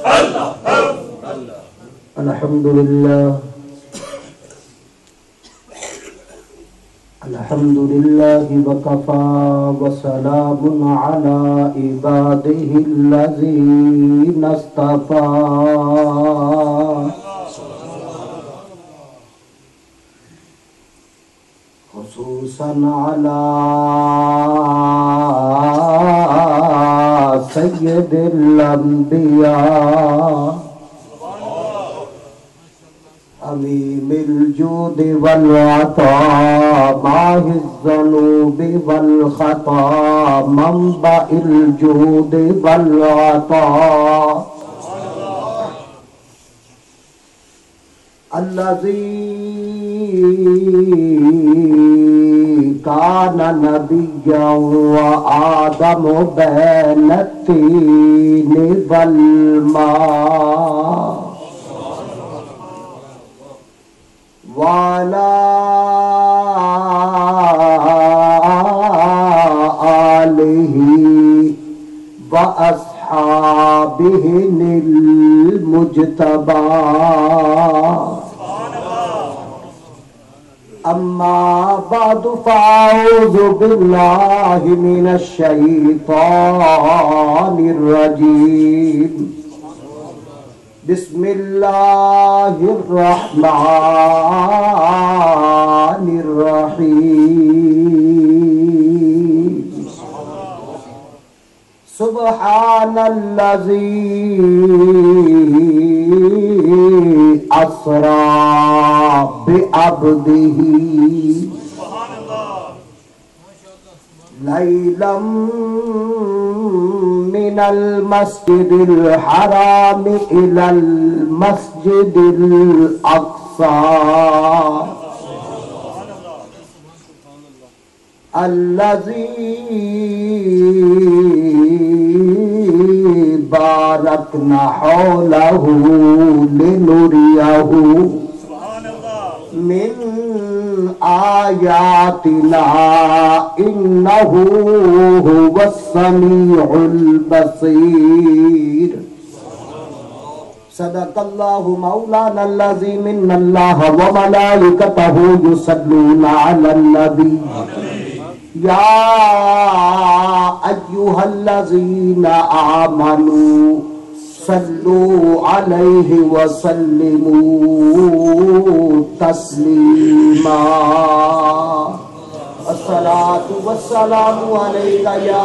الحمدللہ الحمدللہ وکفا وسلام علی عبادہ الذین اصطفیٰ خصوصاً علی سید الانبیاء عظیم الجود والعطاء ماہ الذنوب والخطا منبع الجود والعطاء الذی کان نبیا وآدم بین الطین والماء وعلى آله وأصحابه المجتبى أما بعد فأعوذ بالله من الشيطان الرجيم بسم اللہ الرحمن الرحیم سبحان الذی اسری بعبدہ لیلا من المسجد الحرام إلى المسجد الأقصى الذي باركنا حوله لنريه من آیاتنا انہ هو السمیع البصیر صدق اللہ مولانا العظیم ان اللہ وملائکتہ یصلون علی النبی یا ایہا الذین آمنوا صلوا علیہ وسلموا تسلیما الصلاة والسلام علیک یا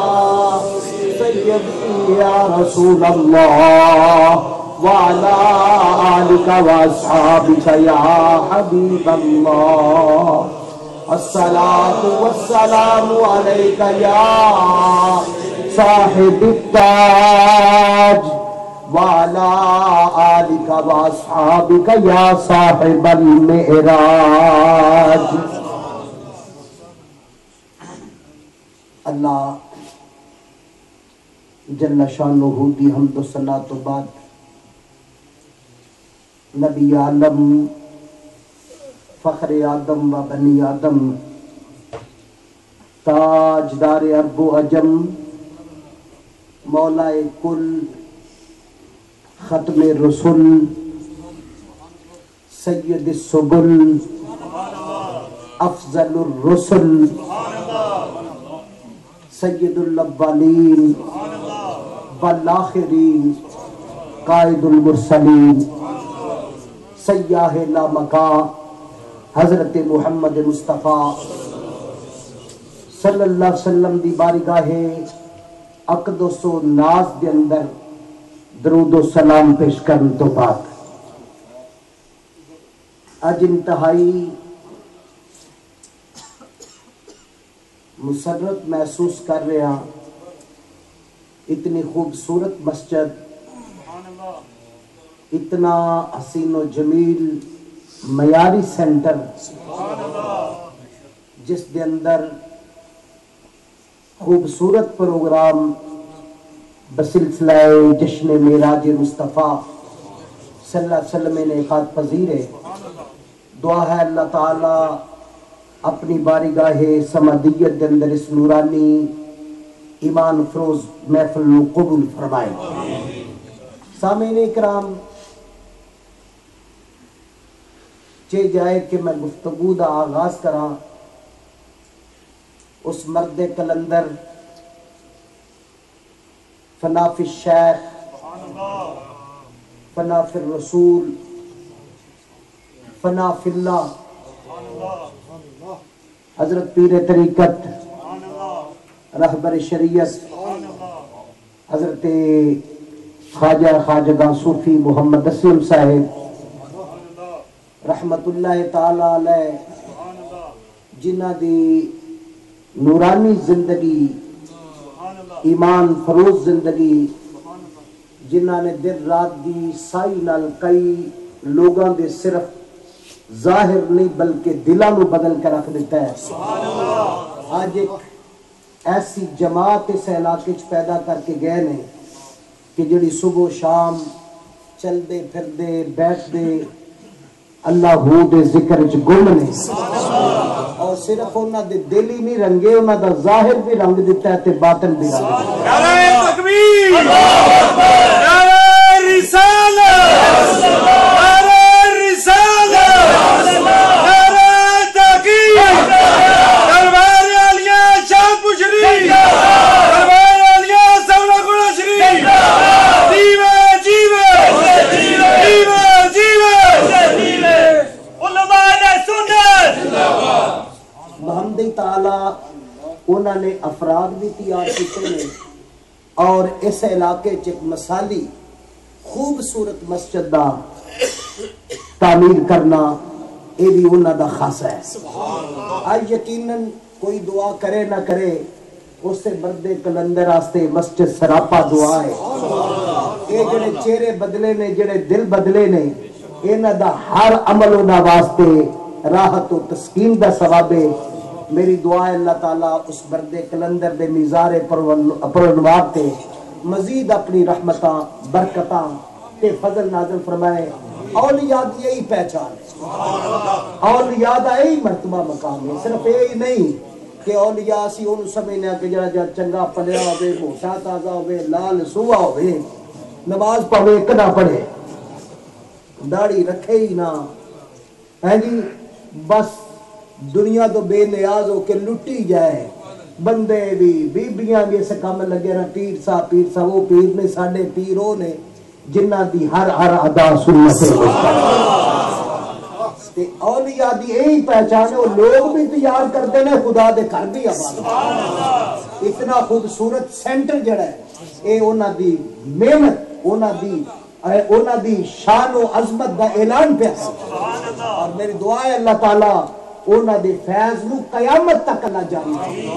سیدی یا رسول اللہ وعلا آلک واصحابک یا حبیب اللہ الصلاة والسلام علیک یا صاحب التاج وعلى آلك وأصحابك يا صاحب المعراج اللہ جل شانہ دی حمد و ثنا تو بعد نبی عالم فخر آدم و بنی آدم تاجدار عرب و عجم مولا کل ختم رسول سید السبل افضل الرسل سید الاولین والآخرین قائد المرسلین سیاہ لا مکان حضرت محمد مصطفیٰ صلی اللہ علیہ وسلم دی بارگاہ اقدس و ناز دے اندر درود و سلام پیش کرن تو بعد آج انتہائی مسرت محسوس کر رہے ہیں اتنی خوبصورت مسجد اتنا حسین و جمیل معیاری سینٹر جس دے اندر خوبصورت پروگرام بسلسلہ جشن معراج مصطفیٰ صلی اللہ علیہ وسلم انعقاد پذیر ہے. دعا ہے اللہ تعالی اپنی بارگاہ سمدیت کے اندر اس نورانی ایمان فروز محفل قبول فرمائے. سامعین اکرام چے جائے کہ میں گفتگو دا آغاز کراں اس مرد کلندر فنا فی الشیخ فنا فی الرسول فنا فی اللہ حضرت پیر طریقت رہبر شریعت حضرت خواجہ صوفی محمد اسلم صاحب رحمت اللہ تعالی علیہ جنہ دی نورانی زندگی ایمان فروز زندگی جنہ نے دن رات دی سائی نال کئی لوگاں دے صرف ظاہر نہیں بلکہ دلاں نو بدل کے رکھ دیتا ہے. آج ایک ایسی جماعت اس علاقے چ پیدا کر کے گئے نے کہ جڑی صبح و شام چل دے پھر دے بیٹھ دے اللہ ہو دے ذکر چ گم نے اور صرف انہاں دے دل ہی نہیں رنگے انہاں دا ظاہر بھی رنگ دیتا ہے تے باطن بھی رنگ دیتا ہے. نعرہ تکبیر، نعرہ رسالت، نعرہ رسالت، نعرہ تحقیق، دربار عالیہ شاہ پشری، دربار عالیہ سونا گڑا شریف، جیوے جیوے جیوے جیوے علماء سنت. بحمدِ تعالی انہوں نے افراد بھی تیار کیتے ہیں اور اس علاقے چ ایک مثالی خوبصورت مسجد دا تعمیر کرنا یہ بھی انہوں دا خاصہ ہے. آج یقیناً کوئی دعا کرے نہ کرے اس سے مرد کلندر آستے مسجد سراپا دعا ہے. یہ جڑے چہرے بدلے نے جڑے دل بدلے نے انہوں دا ہر عمل انہوں واسطے راحت و تسکین دا ثواب ہے. میری دعا ہے اللہ تعالیٰ اس مرد کلندر دے میزار پرونوار تے مزید اپنی رحمتاں برکتاں تے فضل نازل فرمائے. اولیاء دی یہی پہچان ہے، اولیاء دا یہی مرتبہ مقام ہے. صرف یہی نہیں کہ اولیاء سی انہوں سمجھنے کہ جڑا چنگا پلیا ہوئے موٹا تازہ ہوئے لال سوا ہوئے نماز پڑھے ایک نہ پڑھے داڑھی رکھے ہی نہ ہے جی بس دنیا تو بے نیاز ہو کے لٹی جائے. بندے بھی بیبیاں بھی اسے کام لگے رہا پیر سا وہ پیر نے ساڑھے پیر ہو نے جنہ دی ہر ادا سنت ہے. اولیاء دی یہی پہچان ہے. وہ لوگ بھی تیار کرتے ہیں خدا دے گھر بھی آباد. اتنا خوبصورت سینٹر جڑا ہے اے انہاں دی محنت انہاں دی شان و عظمت دا اعلان پہ اور میری دعا ہے اللہ تعالیٰ انہاں دے فیض نو قیامت تک اللہ جاری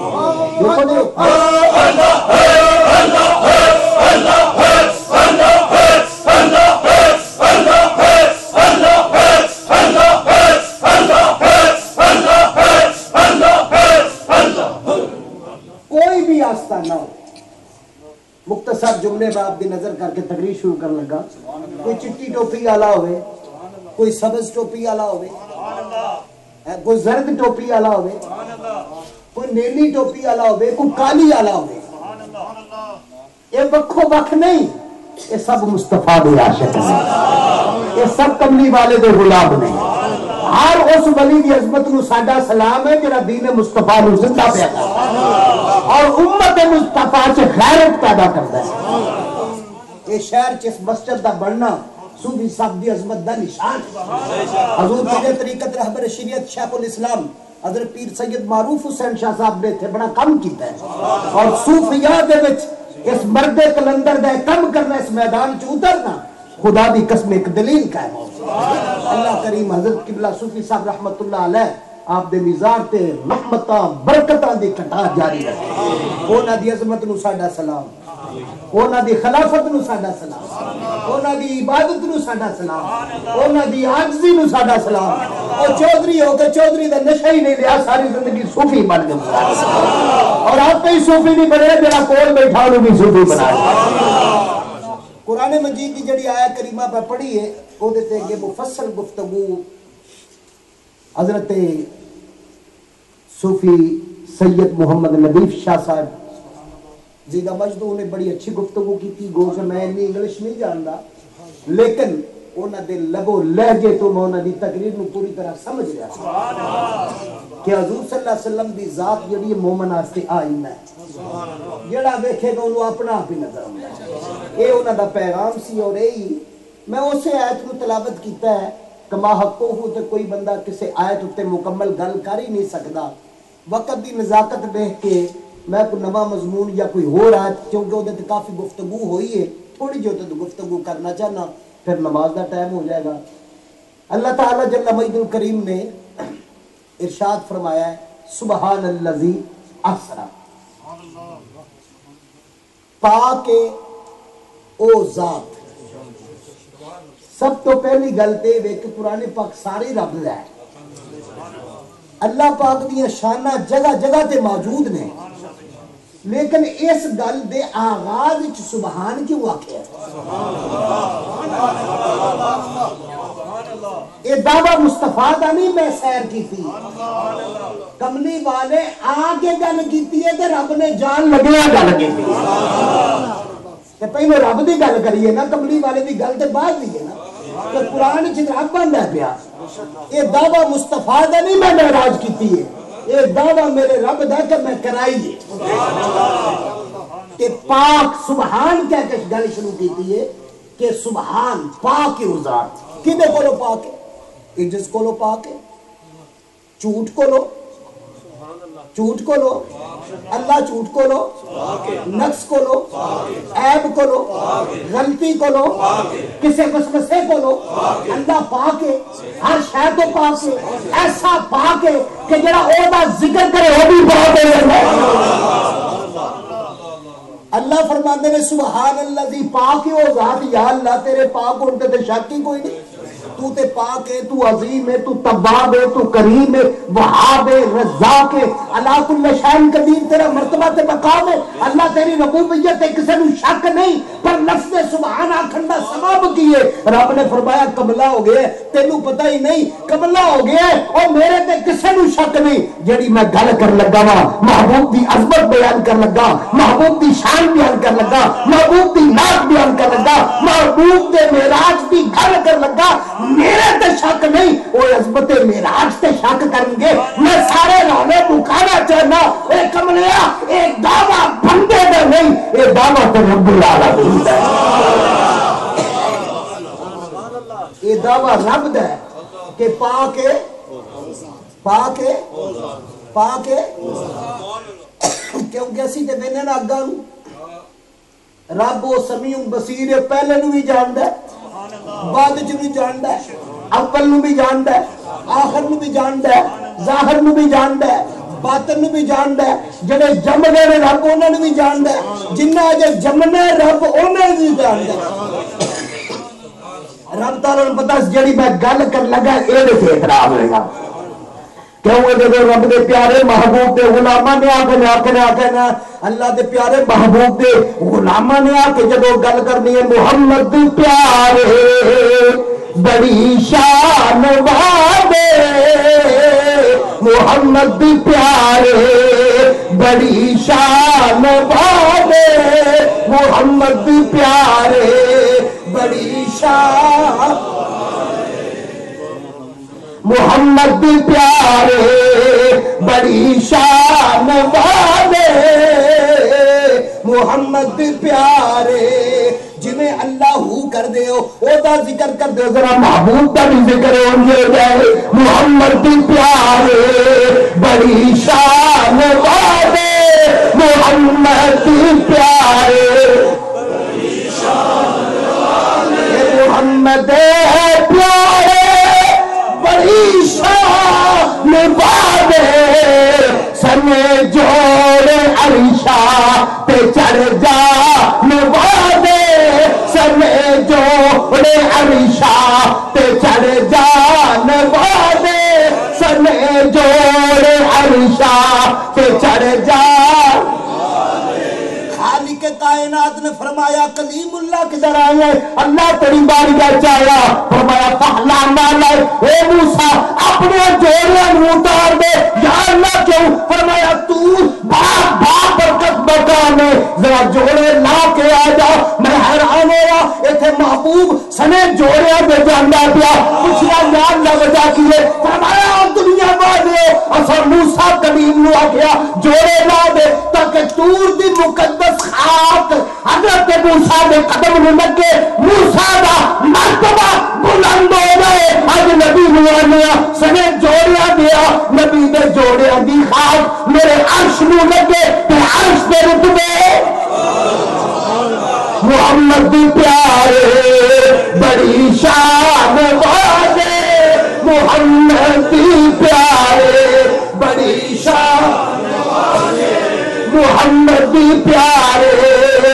کوئی بھی آستہ نہ ہو. مختصر جملے میں آپ دی نظر کر کے تقریر شروع کر لگا. کوئی چٹی ٹوپی آلا ہوئے، کوئی سبز ٹوپی آلا ہوئے، کوئی زرد ٹوپی آلا ہوئے، کوئی نیلی ٹوپی آلا ہوئے، کوئی کالی آلا ہوئے. یہ وکھو وکھ نہیں، یہ سب مصطفیٰ دے عاشق ہیں، یہ سب کملی والے دے غلام ہیں. ہر اس ولی دی عظمت نو ساڈا سلام ہے جڑا دین مصطفیٰ نو زندہ پیا کردا اور امت مصطفیٰ چ غیرت پیدا کردا ہے. یہ شہر چ اس مسجد دا بننا صوفی صاحب دی عظمت دا نشان. حضور پیر طریقت رہبر شریعت شیخ الاسلام حضرت پیر سید معروف حسین شاہ صاحب نے تھے بڑا کم کیتا ہے اور صوفیاء دے وچ اس مرد کلندر دا کم کرنا اس میدان چ اترنا خدا دی قسم ایک دلیل قائم ہو. اللہ کریم حضرت قبلہ صوفی صاحب رحمت اللہ علیہ آپ دے میزار تے رحمتاں برکتاں دی کٹار جاری رکھے. انہاں دی عظمت نو ساڈا سلام، انہاں دی خلافت نو ساڈا سلام، انہاں دی عبادت نو ساڈا سلام، انہاں دی عاجزی نو ساڈا سلام. اور چودھری ہو کے چودھری دا نشہ ہی نہیں لیا ساری زندگی صوفی بن گیا اور آپ ہی صوفی نہیں بنے جڑا کول بیٹھا انہوں بھی صوفی بنایا. قرآن مجید کی جڑی آیت کریمہ پہ پڑھی ہے وہ دیتے ہیں کہ مفصل گفتگو حضرت صوفی سید محمد نبیف شاہ صاحب زیدہ مجدو نے بڑی اچھی گفتگو کی تھی. گو کہ میں انگلش نہیں جانتا لیکن انہاں دے لبو لہجے تو میں انہاں دی تقریر نو پوری طرح سمجھ رہا کہ حضور صلی اللہ علیہ وسلم دی ذات جڑی مومن واسطے آئینہ ہے، جڑا ویکھے گا انہوں اپنا آپ ہی نظر آؤں گا۔ یہ انہاں دا پیغام سی، اور یہی میں اسے آیت کو تلاوت کیتا ہے کما حقو ہو تو کوئی بندہ کسی آیت اتے مکمل گل کر ہی نہیں سکتا۔ وقت دی نزاکت دیکھ کے میں کوئی نواں مضمون یا کوئی ہو رہا ہے کیونکہ وہ کافی گفتگو ہوئی ہے، تھوڑی جو تو گفتگو کرنا چاہنا، پھر نماز دا ٹائم ہو جائے گا۔ اللہ تعالیٰ جل مجد الکریم نے ارشاد فرمایا ہے سبحان الذی اسرا، پاک او ذات۔ سب تو پہلی گل تے وے کہ قرآن پاک ساری رب دا ہے، اللہ پاک دیاں شانہ جگہ جگہ تے موجود نے، لیکن اس گل دے آغاز وچ سبحان کیوں آکھیا یہ دعویٰ مصطفیٰ دا نہیں میں سیر کی تھی، کملی والے آگے گل کیتی ہے تے رب نے جان لگیا گل کیتی تے پہلے رب دی گل کریے نا، کملی والے دی گل تے بعد دی ہے نا، کہ قرآن چ رب بندا پیا۔ یہ دعویٰ مصطفیٰ دا نہیں میں معراج کیتی ہے، یہ دعویٰ میرے رب دا کہ میں کرائیے کہ پاک سبحان کہہ کے گل شروع کیتی ہے کہ سبحان پاک او ذات۔ کدے کولو پاک ہے؟ عجز کولو پاک ہے، جھوٹ کولو، جھوٹ کولو، اللہ جھوٹ کولو، نقص کولو، عیب کولو، غلطی کولو، کسے وسوسے کولو، اللہ پاک ہے، ہر شے تو پاک ہے، ایسا پاک ہے کہ جڑا او دا ذکر کرے وہ بھی پاک ہے۔ اللہ فرماندے نے سبحان الذی پاک ہے او ذات، یا اللہ تیرے پاک ہونے تے شک ہی کوئی نہیں، تو تے پاک ہے، تو عظیم ہے، تو تواب ہے، تو کریم ہے، وہاب ہے، رزاق ہے، علی کل شیء قدیر، تیرا مرتبہ تے مقام ہے، اللہ تیری ربوبیت ہے، کسی نو شک نہیں، پر لفظ سبحان آکھن دا سبب کی ہے؟ رب نے فرمایا قبلہ ہو گیا ہے، تینوں پتہ ہی نہیں قبلہ ہو گیا ہے، اور میرے تے کسی نو شک نہیں۔ جڑی میں گل کر لگا وا محبوب دی عظمت بیان کر لگا، محبوب دی شان بیان کر لگا، محبوب دی نعت بیان کر لگا، محبوب دے معراج دی گل کر لگا، میرے تے شک نہیں، وہ عظمت معراج تے شک کریں گے۔ میں سارے رولے مکانا چاہنا، اے کملیا اے دعویٰ بندے دا نہیں، اے دعویٰ تے رب العالمین دا ہے، اے دعویٰ رب دا ہے کہ پاک ہے، پاک ہے، پاک ہے، کیونکہ اسی تے وینے نا اگاں رب وہ سمیع بصیر ہے، پہلے نو بھی جاندا ہے، بعد چ بھی جاندا ہے، اول نو بھی جاندا ہے، آخر نو بھی جاندا ہے، ظاہر نو بھی جاندا ہے، باطن نو بھی جاندا ہے، جڑے جمنے نے رب انہاں نو بھی جاندا ہے، جنہ اجے جمنے رب انہاں نو بھی جاندا ہے۔ رب تعالیٰ نے پتہ جڑی میں گل کر لگا اے دے اعتراف ہوئے گا، کیوں دے رب دے پیارے محبوب دے غلاماں نے آکھنا اللہ دے پیارے محبوب دے غلاماں نے آ کے جدو گل کرنی ہے محمد پیارے بڑی شان والے، محمد پیارے بڑی شان والے، محمد پیارے بڑی شان، محمد پیارے بڑی شان والے، محمد پیارے جنہیں اللہ ہو کر دے ہو او دا ذکر کر دے، ذرا محبوب دا بھی ذکر ہو جائے، محمد پیارے بڑی شان والے، محمد پیارے بڑی شان والے، محمد پیارے بڑی شان والے، سنے جوڑے عرشا پہ چڑھ جان والے، سنے جوڑے عرشا پہ چڑھ جان والے، سنے جوڑے عرشا پہ چڑھ جان۔ خالق کائنات نے فرمایا کلیم اللہ کدھر آئے؟ اللہ تیری بارگاہ چاہیا، فرمایا پہلا مالا اے موسیٰ اپنے جوڑے اتار دے، یا اللہ کیوں؟ فرمایا تو باپ برکت محبت میں ذرا جوڑے لا کے آ جاؤ. میں حیران ہوا ایتھے محبوب سنے جوڑے دے جانا پیا. پوچھیا یا اللہ وجہ کی ہے؟ فرمایا دنیا والے اصل موسیٰ کلیم نو آگیا جوڑے لا دے تاکہ طور دی مقدس خاک حضرت موسیٰ دے قدم نو لگے، موسیٰ دا مرتبہ بلند ہو گئے. آج نبی نوانیا سنے جوڑیا دیا، نبی دے جوڑیا دی خاک میرے عرش نو لگے تے عرش دے رتبے محمد دی پیارے بڑی شان والے، محمد دی پیارے بڑی شان والے، محمد دی پیارے.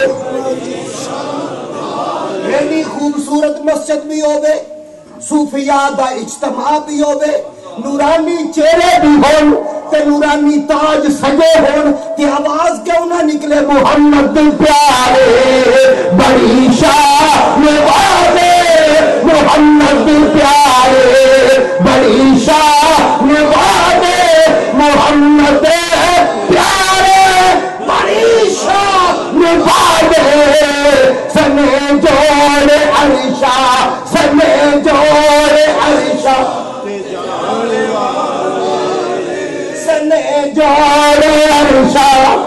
اتنی خوبصورت مسجد بھی ہوگے، صوفیاء دا اجتماع بھی ہوگے، نورانی چہرے بھی ہون تے نورانی تاج سجے ہون کہ آواز کیوں نہ نکلے محمد دی پیارے بڑی شان والے، محمد دی پیارے بڑی شان والے، محمد پیارے بڑی شان والے. سنے جوڑے عرشا، سنے جوڑے عرشا، سنے جوڑے عرشا،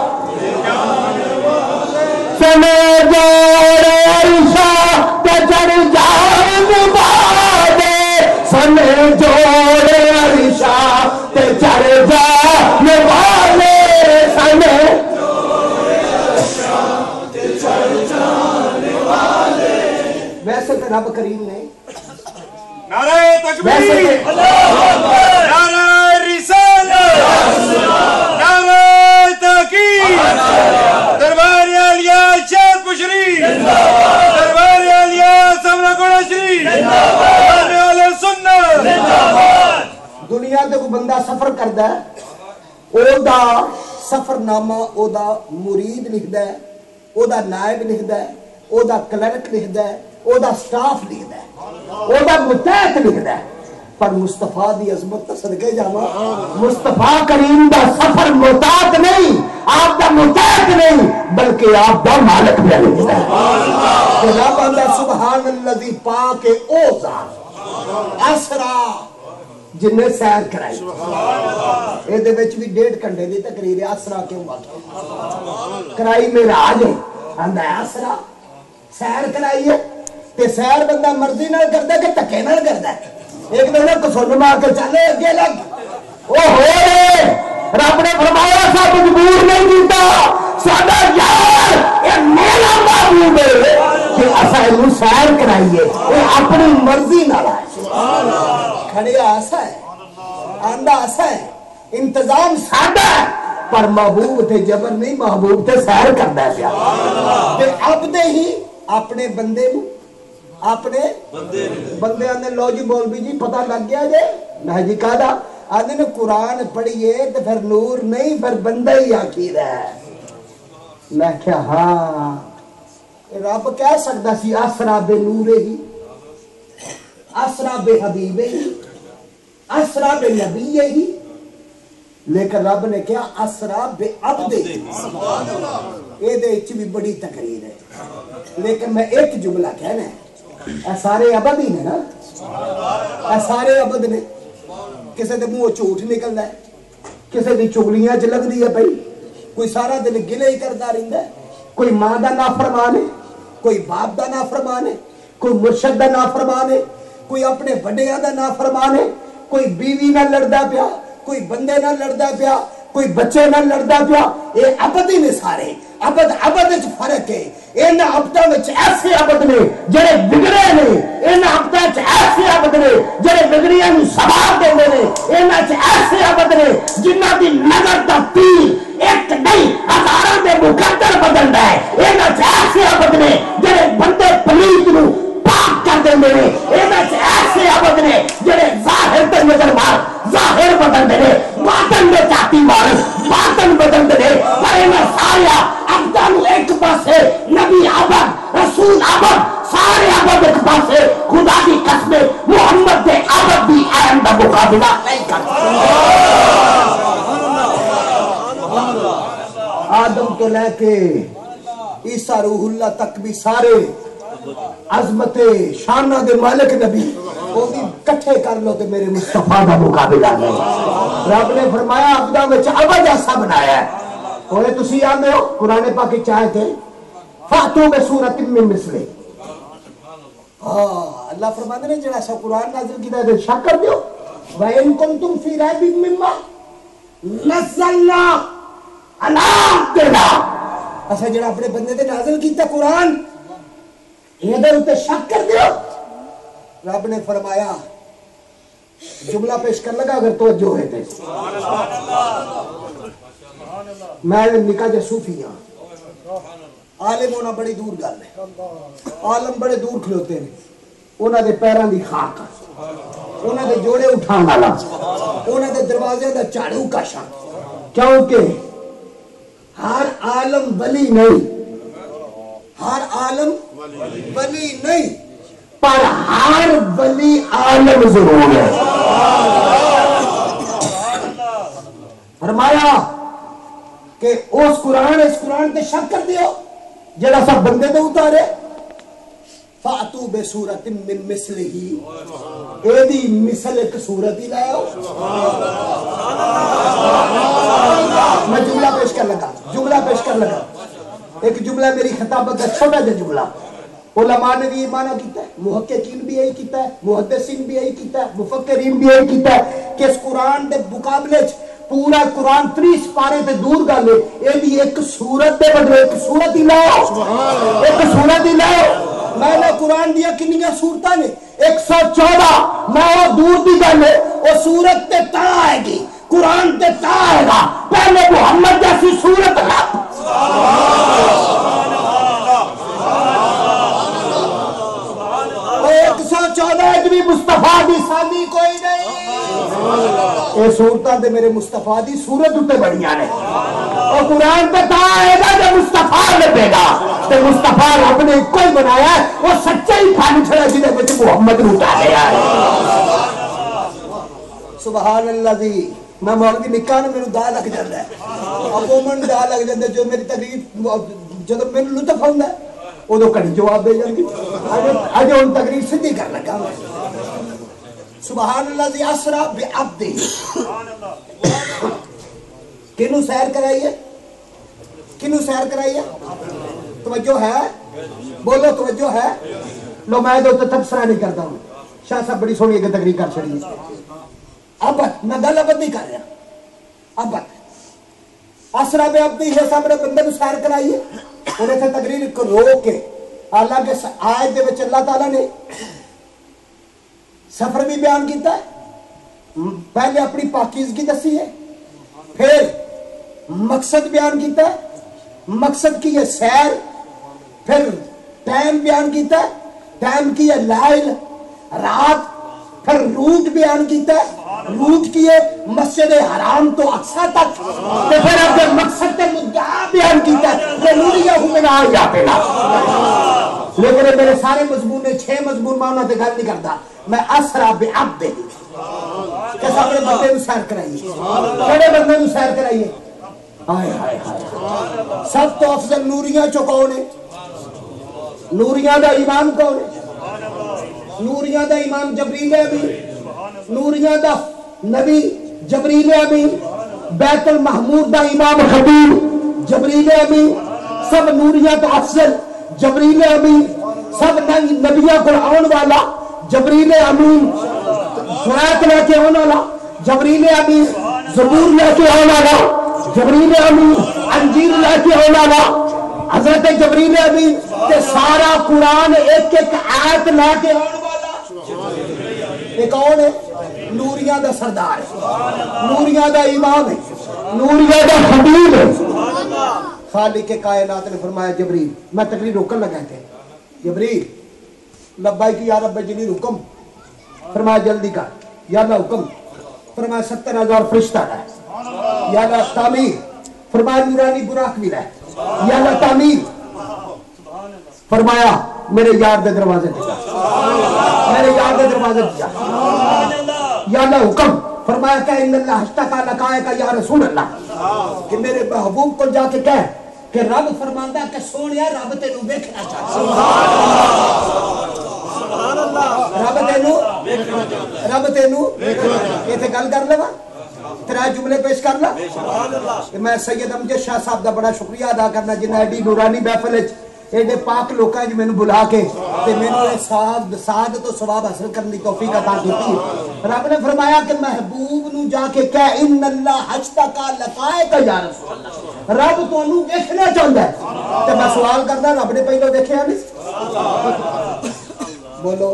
سنے جوڑے عرشا تے چڑھ جان والے، سنے جوڑے عرشا تے چڑھ جان والے، سنے ویسے تو رب کریم نے نعرہ تکبیر، نعرہ رسالت، نعرہ تحقیق، دربار عالیہ شاد پشری، دربار عالیہ سمرہ گوڑا شری، دربار عالیہ سنت. دنیا تے کوئی بندہ سفر کردا ہے، او دا سفر نامہ او دا مرید لکھدا ہے، او دا نائب لکھدا ہے، او دا کلرک لکھدا ہے، او دا سٹاف لکھدا ہے، او دا متحد لکھدا ہے. پر مصطفیٰ دی عظمت صدقے جاواں، مصطفیٰ کریم دا سفر متحد نہیں، آپ دا متحد نہیں بلکہ آپ دا مالک بھی لکھدا ہے. رب آندا سبحان الذی پاک او ذات اسرا جن نے سیر کرائی. اے دے وچ بھی 1.5 گھنٹے دی تقریر ہے. اسرا کیوں کرائی معراج ہے، آندا اسرا سیر کرائی ہے تے سیر بندہ مرضی نال کردا ہے کہ دھکے نال کردا ہے. ایک دن کسن مار کے چلے اگے لگ او ہوئے رب نے فرمایا سا مجبور نہیں دیتا ساڈا یار اے میرا محبوب ہے کہ اساں اینو سیر کرائیے، اے اپنی مرضی نال آئے. کھڑیا ایسا ہے، آندا ایسا ہے، انتظام ساڈا ہے پر محبوب تے جبر نہیں، محبوب تے سیر کردا ہے پیا. تے اب دے ہی اپنے بندے نو اپنے بندے آنے لو جی مولوی جی پتہ لگ گیا جے. میں جی کہا دا آنے نے قرآن پڑھئے تو پھر نور نہیں پھر بندہ ہی آخیر ہے. میں کہا ہاں رب کہہ سکتا سی اسرا بے نورے ہی، اسرا بے حبیبے ہی، اسرا بے نبی ہی، لیکن رب نے کہا اسرا بے عبدے ہی. یہ دے اچھی بھی بڑی تقریر ہے لیکن میں ایک جملہ کہنا ہے، اے سارے عبد ہی نے نا، اے سارے عبد نے. کسے دے منہ جھوٹ نکلدا ہے، کسے دی چگلیاں چ لگدی ہے بھائی، کوئی سارا دن گلے ہی کردا رہندا ہے، کوئی ماں دا نافرمان ہے، کوئی باپ دا نافرمان ہے، کوئی مرشد دا نافرمان ہے، کوئی اپنے بڑیاں دا نافرمان ہے، کوئی بیوی نہ لڑدا پیا، کوئی بندے نہ لڑدا پیا، کوئی بچے نہ لڑدا پیا. اے عبد ہی نے سارے. عبد وچ فرق ہے. ان عبداں وچ ایسے عبد نے جڑے بگڑے نے، ان عبداں وچ ایسے عبد نے جڑے بگڑیاں نوں سوار دیندے نے، انہاں وچ ایسے عبد نے جنہاں دی نظر دا تیر ایک نہیں ہزاراں دے مقدر بدلدا ہے. انہاں وچ ایسے عبد نے جڑے بندے پلیت نوں پاک کر دیندے نے. انہاں وچ ایسے عبد نے جڑے ظاہر تے نظر مار ظاہر بدل دے، باطن میں چاہتی مارس باطن بدل دے. پر انہاں سارے عبداں نوں ایک پاسے نبی عبد رسول عبد سارے عبد ایک پاسے. خدا دی قسم محمد دے عبد دی عین دا مقابلہ نہیں کر. آدم تو لے کے عیسیٰ روح اللہ تک بھی سارے عظمت شانہ دے مالک نبی وہ بھی کٹھے کر لو تے میرے مصطفیٰ دا مقابلہ نہیں. رب نے فرمایا عبدہ وچ عبد ایسا بنایا ہے. اوے تسی آندے ہو قرآن پاک کی چاہے تھے فاتو بسورۃ من مثلہ. اللہ فرماتے ہیں جڑا سا قرآن نازل کیتا ہے شک کر دیو. وَإِن كُنتُمْ فِي رَيْبٍ مِّمَّا نَزَّلْنَا عَلَىٰ عَبْدِنَا. اسا جڑا اپنے بندے تے نازل کیتا قرآن یہ دے اوتے شک کر دیو. رب نے فرمایا جملہ پیش کر لگا اگر توجہ ہے تے میں نکاح جے صوفی ہاں. عالم ہونا بڑی دور گل ہے. عالم بڑے دور کھلوتے ہیں. انہاں دے پیراں دی خاک انہاں دے جوڑے اٹھان والا انہاں دے دروازے دا جھاڑو کاشا. کیونکہ ہر عالم ولی نہیں ہر عالم ولی نہیں پر ہر ولی عالم ضرور ہے. فرمایا کہ اس قرآن تے شک کر دیو جڑا سب بندے تے اتارے. فاتو بسورۃ من مثلہ اے دی مثل ایک سورت ہی لائے ہو. میں جملہ پیش کر لگا ایک جملہ میری خطابت کا چھوٹا جا جملہ. علماء نے بھی یہ معنی کیتا ہے, محققین بھی یہی کیتا ہے, محدثین بھی یہی کیتا ہے, مفکرین بھی یہی کیتا ہے کہ اس قرآن دے مقابلے پورا قرآن 30 پارے تے دور گل ہے. یہ بھی ایک سورت دے بدلے ایک سورت ہی لاؤ ایک سورت ہی لاؤ. میں نے قرآن دیا کنیاں سورتاں نے 114. میں وہ دور دی گل ہے وہ سورت تے تا آئے گی قرآن تے تا آئے گا. پہلے محمد جیسی سورت لا 114 بھی مصطفیٰ دی ثانی کوئی نہیں. یہ صورتاں تے میرے مصطفیٰ دی صورت اتے بڑیاں نے. اور قرآن پہ تا آئے گا جب مصطفیٰ لبے گا تے مصطفیٰ رب نے کوئی بنایا ہے وہ سچا ہی کھانی چھڑا جنہیں بچے محمد روٹا گیا ہے. سبحان اللہ جی. میں مولوی نکاح نے میرے دا لگ جاتا ہے اپومن دا لگ جاتا ہے جو میری تقریر جب میرے لطف ہوتا ہے وہ تو کڑی جواب دے جاتی. آج ان تقریر سدھی کر لگا. سبحان اللہ جی. اسرا بعبدہ کنو سیر کرائیے توجہ ہے بولو توجہ ہے. لو میں تو تبصرہ نہیں کرتا ہوں. شاہ صاحب بڑی سونی کہ تقریر کر چھڑی. اب میں گل ابد نہیں کر رہا. اب اسرا بعبدہ ہے سامنے بندے کو سیر کرائیے انہیں سے تقریر کو روک کے. حالانکہ آیت دے وچ اللہ تعالیٰ نے سفر بھی بیان کیتا ہے, پہلے اپنی پاکیزگی دسی ہے, پھر مقصد بیان کیتا ہے, مقصد کی ہے سیر, پھر ٹائم بیان کیتا ہے, ٹائم کی ہے لائل رات, پھر روٹ بیان کیتا ہے, روٹ کی ہے مسجد حرام تو اقصی تک, پھر اپنے مقصد تے مدعا بیان کیتا ہے ضروریہ ہوں میں نہ آئی جاتے نا. لیکن میرے سارے مضمون نے 6 مضمون میں انہوں نے گل نہیں کرتا. میں اسرا بعبدہ کہ سامنے بندے کو سیر کرائیے. کہڑے بندے کو سیر کرائیے؟ آئے ہائے ہائے. سب تو افضل نوریاں چو کون ہے؟ نوریاں دا امام کون ہے؟ نوریاں دا امام جبریل امین. نوریاں دا نبی جبریل امین. بیت المحمود دا امام خطیب جبریل امین. سب نوریاں تو افضل جبریل امین. سب نبیوں کو آن والا جبریل امین. سورات لے کے آن والا جبریل امین. زبور لے کے آن والا جبریل امین. انجیل لے کے آن والا حضرت جبریل امین. تے سارا قرآن ایک ایک آیت لے کے آن والا یہ کون ہے؟ نوریاں دا سردار ہے, نوریاں دا امام ہے, نوریاں دا خطیب ہے. خالق کائنات نے فرمایا جبریل, میں تقریر روکن لگا تھے, جبریل لبیک یا رب جلیل حکم. فرمایا جلدی کر. یا اللہ حکم. فرمایا 70,000 فرشتہ ہے. یا اللہ تعمیر. فرمایا نورانی براق بھی ہے. یا اللہ تعمیر. فرمایا میرے یار دے دروازے دیا, میرے یار دے دروازے دیا. یا اللہ حکم. فرمایا کہ ان اللہ اشتقا لقائے کا یا رسول اللہ کہ میرے محبوب کو جا کے کہہ کہ رب فرماندا کہ سونیا رب تینوں ویکھنا چاہتا رب تینوں ایتھے گل کر لواں تیرا جملے پیش کر لا کہ میں سید امجد شاہ صاحب دا بڑا شکریہ ادا کرنا جنہیں ایڈی نورانی محفل وچ ایڈے پاک لوکاں جو میں بلا کے تے مینوں سعادت و ثواب حاصل کرنے کی توفیق عطا کیتی رب نے فرمایا کہ محبوب نو جا کے کہہ ان اللہ اشتقا لقائک یا رسول اللہ رب تانوں ویکھنا چاہندا ہے تے میں سوال کردا رب نے پہلو ویکھیا نہیں بولو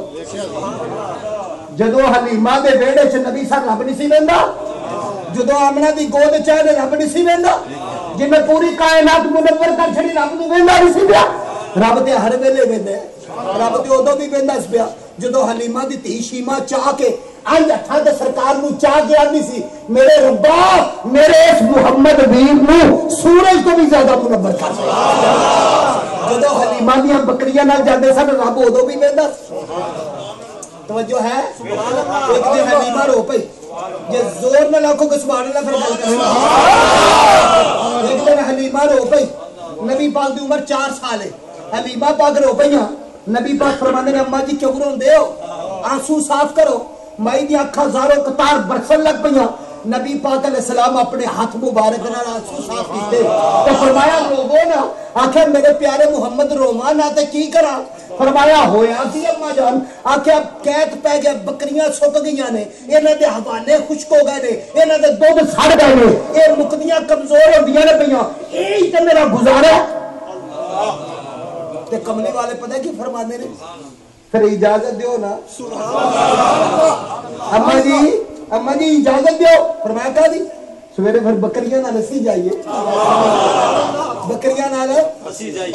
جدو حلیمہ دے ویڑے چ نبی صاحب رب نہیں سی ویندا جدو آمنہ دی گود چاہے رب نہیں سی ویندا جنہیں پوری کائنات منور کر چھڑی رب نو ویندا نہیں سی پیا رب تے ہر ویلے ویندا رب تے ادو بھی ویندا سی پیا جدو حلیمہ دی دھی شیمہ چاہ کے آج ہتھاں تے سرکار نو چاہ کے آندی سی میرے ربا میرے اس محمد ویر نو سورج تو بھی زیادہ منور کر جدو حلیمہ دیاں بکریاں نال جاندے سن رب ادو بھی ویندا توجہ ہے ایک دن حلیمہ رو پئی یہ زور نہ لاکھوں کہ سبحان اللہ پھر گل کریں ایک دن حلیمہ رو پئی نبی پاک دی عمر 4 سال ہے حلیمہ پاک رو پئیاں نبی پاک فرماندے نے اماں جی کیوں روندے ہو آنسو صاف کرو مائی دی اکھاں زارو قطار برسن لگ پئیاں نبی پاک علیہ السلام اپنے ہاتھ مبارک نال آنسو صاف کیتے تو فرمایا روو نا آخر میرے پیارے محمد روما نہ تے کی کرا فرمایا ہویا کی اماں جان آخر قید پہ گئے بکریاں سک گئیاں نے انہاں دے حوانے خشک ہو گئے نے انہاں دے دودھ سڑ گئے نے اے مکدیاں کمزور ہوندیاں نے پیاں یہی تے میرا گزارا تے کملی والے پتہ کی فرماندے نے پھر اجازت دیو نا اماں جی اجازت دیو فرمایا کہا دی سویرے پھر بکریاں نہ نسی جائیے بکریاں نہ نسی جائیے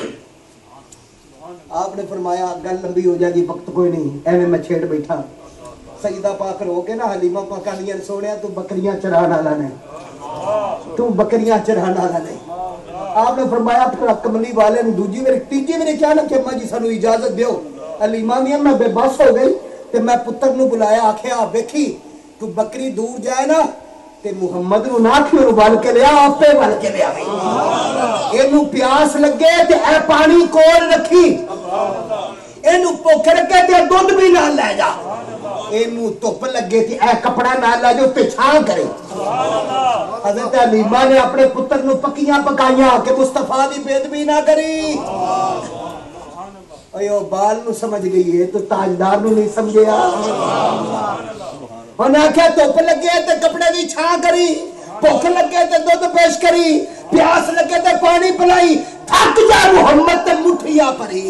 آپ نے فرمایا گل لمبی ہو جائے گی وقت کوئی نہیں ایویں میں چھیڑ بیٹھا سیدہ پاک رو کے نا حلیمہ پاک آلیاں سوڑیا تو بکریاں چرانا والا نہیں تو بکریاں چرانا والا نہیں آپ نے فرمایا پھر کملی والے نے دوجی میرے تیجی میرے کیا نا کہ اماں جی سانو اجازت دیو حلیمہ میاں میں بے بس ہو گئی تے میں پتر نو بلایا آکھیا ویکھی تو بکری دور جائے نا تے محمد نو نہ کھیو بل کے لیا آپے بل کے لیا اینو پیاس لگے تے اے پانی کول رکھی اینو بھوک لگے تے دودھ بھی نال لے جا اینو دھوپ لگے تے اے کپڑا نال لے جو تے چھاں کرے حضرت حلیمہ نے اپنے پتر نو پکیاں پکائیاں کہ مصطفیٰ دی بے ادبی نہ کری ایو بال نو سمجھ گئی ہے تو تاجدار نو نہیں سمجھیا انہاں کیا دھوپ لگے تے کپڑے دی چھاں کری بھوک لگے تے دودھ پیش کری پیاس لگے تے پانی پلائی تھک جا محمد تے مٹھیاں پری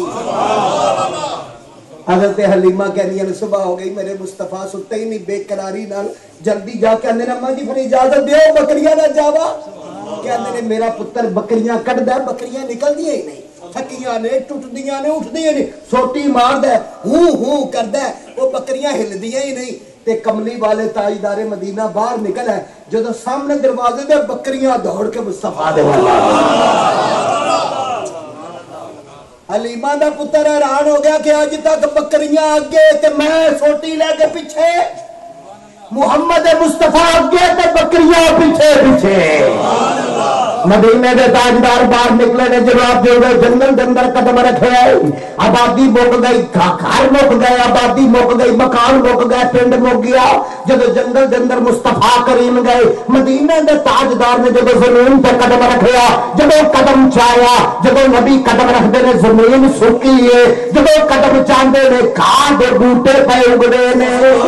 حضرت حلیمہ کہنی ہے صبح ہو گئی میرے مصطفیٰ ستے ہی نہیں بے قراری نال جلدی جا کے اندر اماں جی پھر اجازت دیو بکریاں نہ جاوا کہ اندر میرا پتر بکریاں کٹ دے بکریاں نکل دیئے ہی نہیں تھکیاں نے ٹوٹ دیاں نے اٹھ دیاں نے سوٹی مار دے ہوں کر دے وہ بکریاں ہل دیاں ہی نہیں تے کملی والے تاجدار مدینہ باہر نکل ہے جدو سامنے دروازے دے بکریاں دوڑ کے مصطفیٰ دے والا حلیمہ دا پتر حیران ہو گیا کہ آج تک بکریاں آگے تے میں سوٹی لے کے پیچھے محمد مصطفیٰ آگے تے بکریاں پیچھے مدینے دے تاجدار باہر نکلے نے جواب دے گئے جنگل کے اندر قدم رکھے آبادی مک گئی گھر مک گئے آبادی مک گئی مکان مک گئے پنڈ مک گیا جب جنگل کے اندر مصطفیٰ کریم گئے مدینے دے تاجدار نے جب زمین پہ قدم رکھیا جب قدم چایا جب نبی قدم رکھتے نے زمین سکی ہے جب قدم چاہتے نے گھاس دے بوٹے پہ اگڑے نے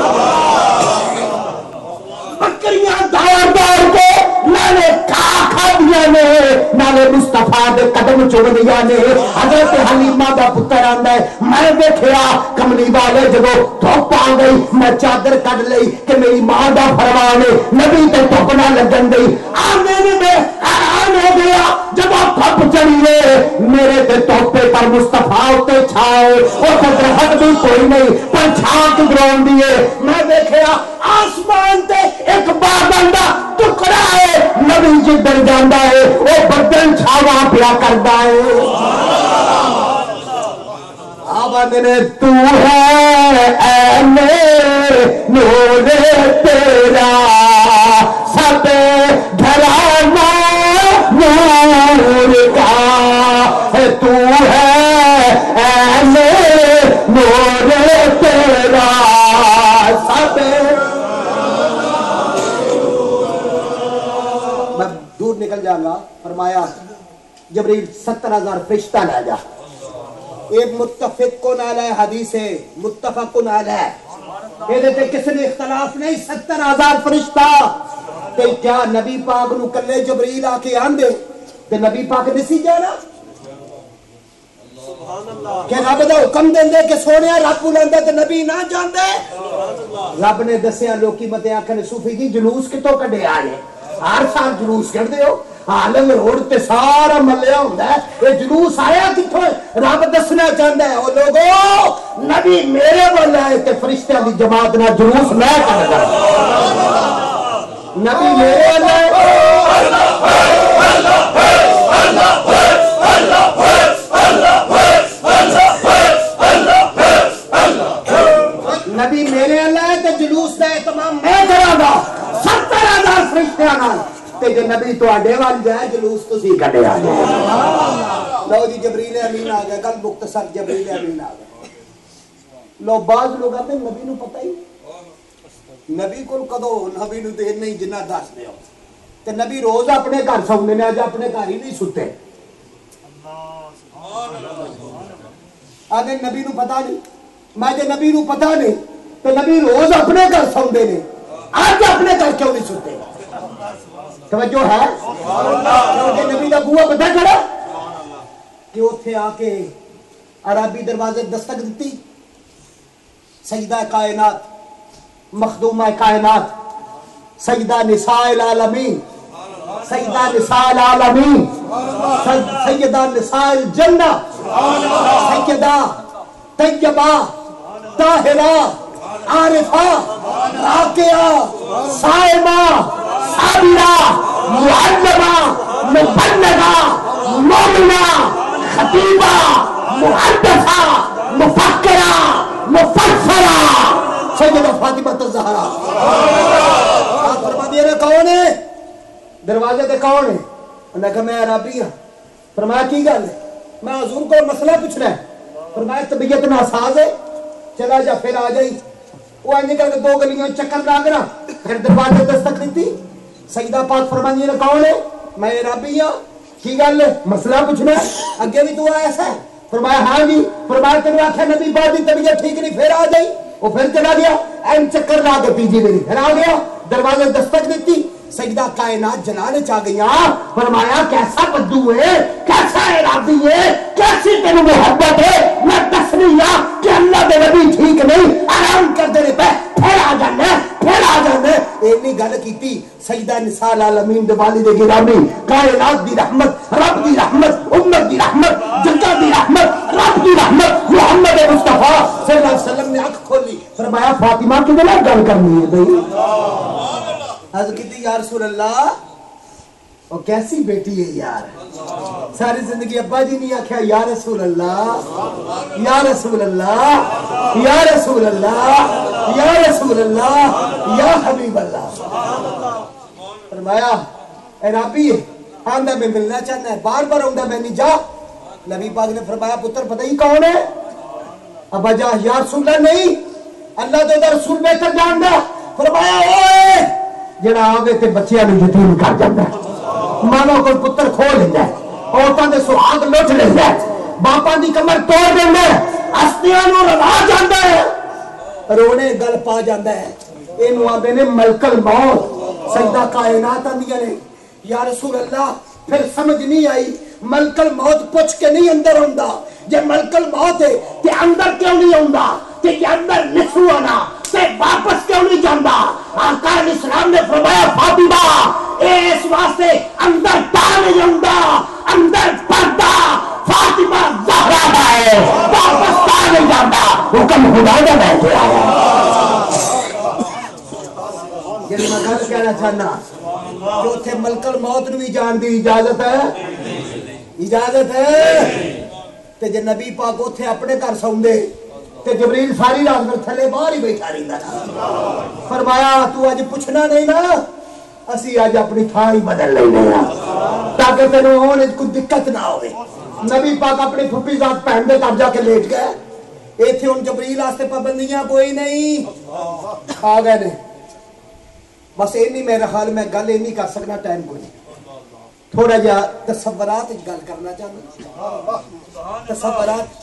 بکریاں دوڑ کے نالے کھا دیا نے نالے مصطفیٰ دے قدم چوم دیا نے حضرت حلیمہ دا پتر آندا ہے میں دیکھیا کملی والے جب دھوپ آ گئی میں چادر کڈ لئی کہ میری ماں دا فرمان ہے نبی تے دھوپ نہ لگن دی آنے میں حیران ہو گیا جب دھوپ چڑھی میرے تے توپے پر مصطفیٰ تے چھائے اور درخت بھی کوئی نہیں پر چھا کدھروں دی ہے میں دیکھیا آسمان تے ایک بادل دا ٹکڑا ہے نبی جدھر جاندا ہے وہ بدل چھاواں پیا کردا ہے آباد نے تو ہے عین نور تیرا سب گھرانہ نور کا تو ہے عین نور تیرا سب. میں دور نکل جاؤں گا. فرمایا جبریل 70,000 فرشتہ لے جا. ایک متفق علیہ حدیث ہے, متفق علیہ, یہ کسی نے اختلاف نہیں. 70,000 فرشتہ تے کیا نبی پاک نو کلے جبریل آ کے آندے تے نبی پاک نسی جانا کہ رب دا حکم دیندے کہ سونیا رب بلاندا تے نبی نہ جاندے. رب نے دسیا لوکی متے آکھن صوفی جی جلوس کتوں کڈے آئے, ہر سال جلوس کردے ہو, عالم روڈ تے سارا ملیا ہوندا ہے, یہ جلوس آیا کتھوں ہے؟ رب دسنا چاہندا ہے او لوگو نبی میرے ول آئے تے فرشتیاں دی جماعت نال جلوس میں کردا. نبی میرے ول آئے, نبی میرے ول آئے تے جلوس دا اہتمام میں کراں گا 70,000 فرشتیاں نال. تے جو نبی تواڈے وال جائے جلوس تسی کڈے آ جائے. لو جی جبریل امین آ گیا. گل مختصر جبریل امین آ گیا. لو بعض لوگ آتے نبی نو پتہ ہی نبی کو کدو نبی نو دیر نہیں جنہ دس دیو تے نبی روز اپنے گھر سوندے نے, اج اپنے گھر ہی نہیں ستے. آدھے نبی نو پتہ نہیں, میں جے نبی نو پتہ نہیں تے نبی روز اپنے گھر سوندے نے, اج اپنے گھر کیوں نہیں ستے؟ توجہ ہے کیونکہ نبی دا بوا پتہ کھڑا کہ اوتھے آ کے عربی دروازے دستک دتی. سیدہ کائنات, مخدومہ کائنات, سیدہ نساء العالمین, سیدہ نساء العالمین, سیدہ نساء الجنہ, سیدہ طیبہ طاہرہ عارفہ راکعہ صائمہ صابرہ معلمہ مبلغہ مومنہ خطیبہ محدثہ مفکرہ مفسرہ سیدہ فاطمہ الزہرا. آپ فرما دیے کون ہے دروازے دے کون ہے؟ انہوں نے کہا میں عربی ہوں. فرمایا کی گل ہے؟ میں حضور کو مسئلہ پوچھنا ہے. فرمایا طبیعت ناساز ہے, چلا جا پھر آ جائی. وہ آئیں کر کے 2 گلیوں چکر لاگ رہا, پھر دروازے دستک دیتی. سیدہ پاک فرما دیے کون ہے؟ میں عربی ہوں. کی گل ہے؟ مسئلہ پوچھنا ہے. اگے بھی تو ایسا ہے؟ فرمایا ہاں جی. فرمایا تینوں آخیا نبی پاک دی طبیعت ٹھیک نہیں, پھر آ جائی. وہ پھر چلا گیا, این چکر لا کے تیجی میری, پھر آ گیا, دروازے دستک دیتی. سجدہ کائنات جلانے چاہ گیا. فرمایا کیسا بدو ہے, کیسا ارادی ہے, کیسی تینوں محبت ہے. میں تسلیہ کہ اللہ دے نبی ٹھیک نہیں, آرام کر دے پہ پھر آ جانا, پھر آ جانا. اینی گل کیتی. سجدہ نساء العالمین دے والد گرامی, کائنات دی رحمت, رب دی رحمت, امت دی رحمت, جگہ دی رحمت, رب دی رحمت, محمد مصطفیٰ صلی اللہ علیہ وسلم نے آنکھ کھولی. فرمایا فاطمہ کے دل گل کرنی ہے بھائی. حضرت کہتی یا رسول اللہ وہ کیسی بیٹی ہے یار, ساری زندگی ابا جی نہیں آکھیا یا رسول اللہ یا رسول اللہ یا رسول اللہ یا رسول اللہ یا حبیب اللہ. فرمایا اے ربی آندا میں ملنا چاہنا ہے, بار بار آندا میں نہیں جا. نبی پاک نے فرمایا پتر پتہ ہی کون ہے؟ ابا جا یا رسول اللہ نہیں, اللہ تو رسول بہتر جاندا. فرمایا اوئے جڑا آوے تے بچیاں نوں یتیم کر جاندا ہے, ماں کو پتر کھو لیندا ہے, عورتاں دے سہاگ لٹ لیندا ہے, باپاں دی کمر توڑ دیندا ہے, ہستیاں نوں رلا جاندا ہے, رونے گل پا جاندا ہے. اینوں آندے نے ملک الموت. سجدہ کائنات آندیاں نے یا رسول اللہ, پھر سمجھ نہیں آئی ملک الموت پوچھ کے نہیں اندر ہوندا. جے ملک الموت ہے تے اندر کیوں نہیں ہوندا, تے جے اندر نسو آنا تے واپس کیوں نہیں جاندا؟ آقا اسلام نے فرمایا فاطمہ اس واسطے اندر تا نہیں ہوندا, اندر پردہ فاطمہ زہرا دا ہے, واپس تا نہیں جاندا, حکم خدا دا بیٹھا ہے. یہ میں گل کہنا چاہنا کہ اتنے ملک الموت نو بھی جان دی اجازت ہے, اجازت ہے. تے جے نبی پاک اوتھے اپنے گھر سوندے تے جبریل ساری رات میں تھلے باہر ہی بیٹھا رہندا تھا۔ فرمایا تو اج پوچھنا نہیں نا، اسی اج اپنی تھاں ہی بدل لینے ہاں تاکہ تینوں ہون کوئی دقت نہ ہوئے۔ نبی پاک اپنی پھپھی ذات پہن دے گھر جا کے لیٹ گئے۔ ایتھے ہن جبریل واسطے پابندیاں کوئی نہیں، آ گئے نے۔ بس اینی میرا خیال میں گل اینی کر سکنا، ٹائم کوئی نہیں، تھوڑا جا تصورات گل کرنا چاہنا، تصورات۔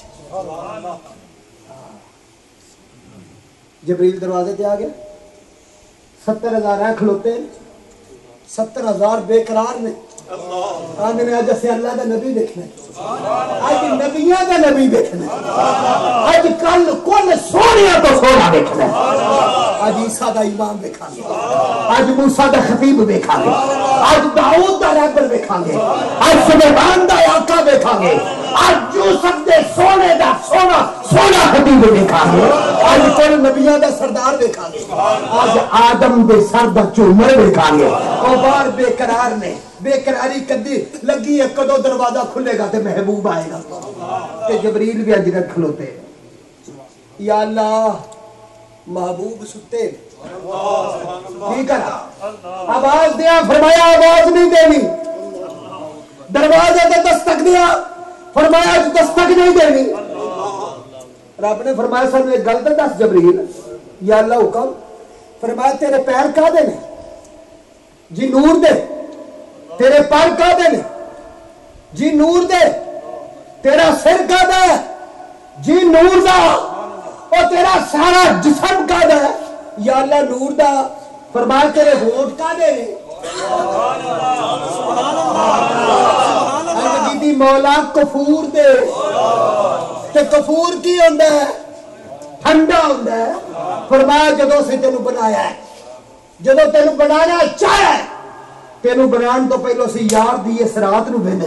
جبریل دروازے تے آ گیا، 70,000 ہیں کھلوتے، 70,000 بے قرار نے، آدھے نے آج اسے اللہ کا نبی دیکھنا ہے، آج نبیوں کا نبی دیکھنا ہے، آج کل کل سونیا تو سونا دیکھنا ہے، آج عیسیٰ دا امام دیکھا گے، آج موسیٰ دا خطیب دیکھا گے، آج داؤد دا رہبر دیکھا گے، آج سلیمان دا آقا دیکھا گے، آج یوسف دے سونے دا سونا خطیب دیکھا گے، آج کل نبیوں دا سردار دیکھا گے، آج آدم دے سر دا چومر دیکھا گے، اور بار بے قرار نے، بے قراری کدی لگی ہے کدو دروازہ کھلے گا تے محبوب آئے گا، کہ جبریل بھی اجرت کھلوتے، یا اللہ محبوب ستے کی کرا، آواز دیا، فرمایا آواز نہیں دینی، دروازے تے دستک دیا، فرمایا دستک نہیں دینی۔ رب نے فرمایا سن ایک گل تے دس جبریل، یا اللہ حکم، فرمایا تیرے پیر کا دے نے؟ جی نور دے۔ تیرے پیر کا دے نے؟ جی نور دے۔ تیرا سر کا دے؟ جی نور دا۔ اور تیرا سارا جسم کا دے؟ یا اللہ نور دا۔ فرمایا تیرے ہونٹ کا دے نے؟ دی مولا کفور دے، تے کفور کی ہوندہ ہے؟ ٹھنڈا ہوندہ ہے۔ فرمایا جدوں سے تینوں بنایا ہے، جدوں تینوں بنانا چاہے تینوں بنان تو پہلو سی یار دی اس رات نو بھیجے،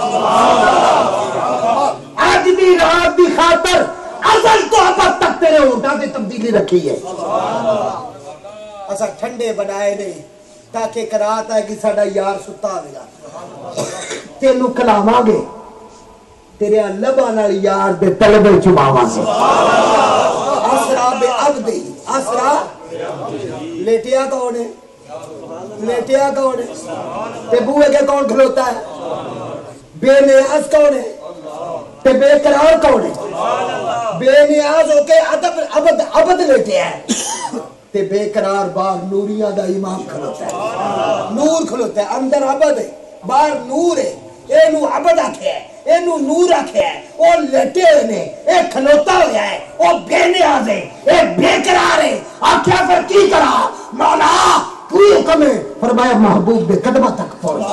آج دی رات دی خاطر ازل تو ابد تک تیرے ہونٹاں تے تبدیلی رکھی ہے۔ اسا ٹھنڈے بنائے نے تاکہ قرات آئے کہ ساڈا یار ستا ہوگا، تینوں کلاواں گے، تیرے لباں نال یار دے طلبے چباواں گے۔ اسرا بے عبدی، اسرا لیٹیا کون ہے؟ لیٹیا کون ہے؟ تے بوئے کے کون کھلوتا ہے؟ بے نیاز کون ہے؟ تے بے قرار کون ہے؟ بے نیاز ہو کے عبد لیٹیا ہے، تے بے قرار باہر نوریاں دا امام کھلوتا ہے، نور کھلوتا ہے، اندر عبد ہے باہر نور ہے، اے نو عبد آکھے ہے، اے نو نور آکھے ہے، او لیٹے ہوئے نے، اے کھلوتا ہویا ہے، او بے نیاز ہے، اے بے قرار ہے، آکھیا پھر کی کرا؟ مولا کوئی حکم ہے، فرمایا محبوب دے قدمہ تک پہنچ۔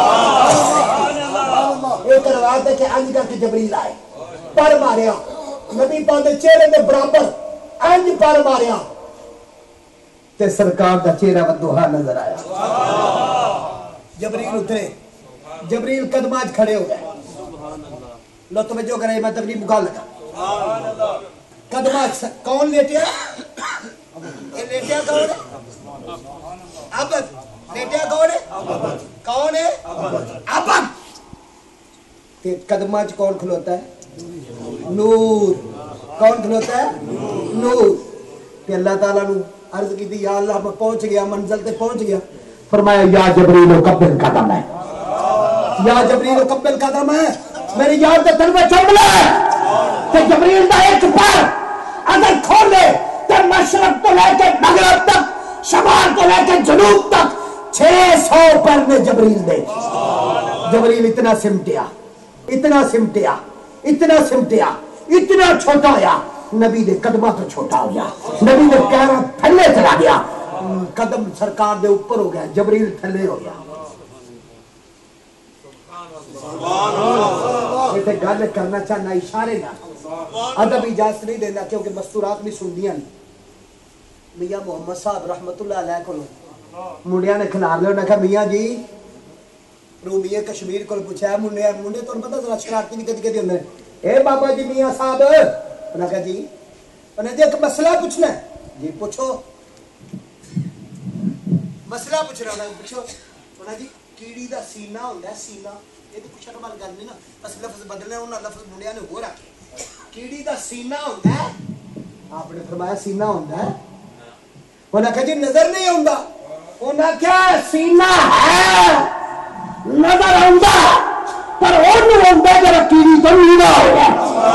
ایک روایت ہے کہ انج کر کے جبریل آئے، پر ماریا، نبی پاک دے چہرے دے برابر انج پر ماریا تے سرکار دا چہرہ ودوہا نظر آیا۔ جبریل اترے، جبریل قدمات کھڑے ہو گئے، لو توجہ کرے میں تقریب مکال لگا۔ قدمات کون لیٹیا؟ یہ لیٹیا کون ہے؟ عبد۔ لیٹیا کون ہے؟ کون ہے؟ عبد۔ قدمات کون کھلوتا ہے؟ نور۔ کون کھلوتا ہے؟ نور۔ کہ اللہ تعالیٰ نے عرض کی تھی یا اللہ میں پہنچ گیا، منزل تے پہنچ گیا، فرمایا یا جبریل قبل قدم ہے، یا جبریل قبل قدم ہے، میری یار تے تن میں چوم لے، تے جبریل دا ایک پر اگر کھولے تے مشرق تو لے کے مغرب تک، شمال تو لے کے جنوب تک 600 پر نے جبریل دے۔ جبریل اتنا سمٹیا، اتنا سمٹیا، اتنا سمٹیا، اتنا چھوٹا ہویا، نبی دے قدمہ تو چھوٹا ہو گیا، نبی دے پیروں تھلے چلا گیا، قدم سرکار دے اوپر ہو گیا، جبریل تھلے ہو گیا۔ یہ گل کرنا چاہنا اشارے نہ، ادب اجازت نہیں دینا کیونکہ مستورات بھی سن دیا نہیں۔ میاں محمد صاحب رحمت اللہ علیہ کو منڈیاں نے کھلار لے، انہیں کہا میاں جی رومیہ کشمیر کو پوچھا ہے، منڈے تو پتہ ذرا شرارتی نہیں کدی ہوندے، اے بابا جی میاں صاحب، انہیں کہا جی، انہیں ایک مسئلہ پوچھنا ہے، جی پوچھو، مسئلہ پوچھنا ہے، پوچھو۔ انہیں جی کیڑی دا سینہ ہوندہ ہے، سینہ یہ تو کچھ شرم والی گل نہیں نا بس لفظ بدلنے انہاں لفظ منڈیا نے ہو رہا کیڑی دا سینہ ہوندا ہے آپ نے فرمایا سینہ ہوندا ہے انہاں کہا جی نظر نہیں ہوندا انہاں کیا سینہ ہے نظر ہوندا پر اونوں ہوندا جڑا کیڑی تو نیوا ہوگا